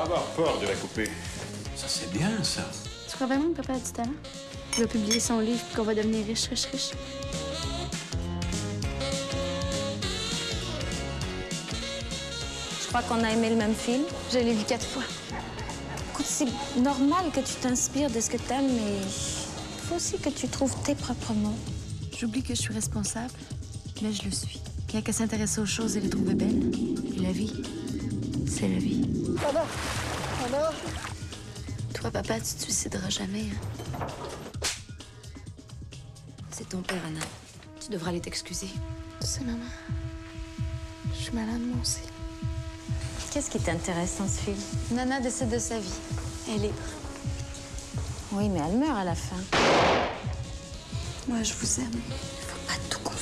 avoir peur de la couper. Ça, c'est bien, ça. Tu crois vraiment que papa a du talent? Il va publier son livre et qu'on va devenir riche, riche, riche. Je crois qu'on a aimé le même film. Je l'ai vu 4 fois. Écoute, c'est normal que tu t'inspires de ce que t'aimes, mais il faut aussi que tu trouves tes propres mots. J'oublie que je suis responsable, mais je le suis. Il n'y a qu'à s'intéresser aux choses et les trouver belles. Et la vie, c'est la vie. Papa! Papa! Toi, papa, tu te suicideras jamais. Hein? C'est ton père, Anna. Tu devras aller t'excuser. Tu sais, maman, je suis malade, moi aussi. Qu'est-ce qui t'intéresse dans ce film? Nana décide de sa vie. Elle est libre. Oui, mais elle meurt à la fin. Moi, je vous aime. Il faut pas tout comprendre.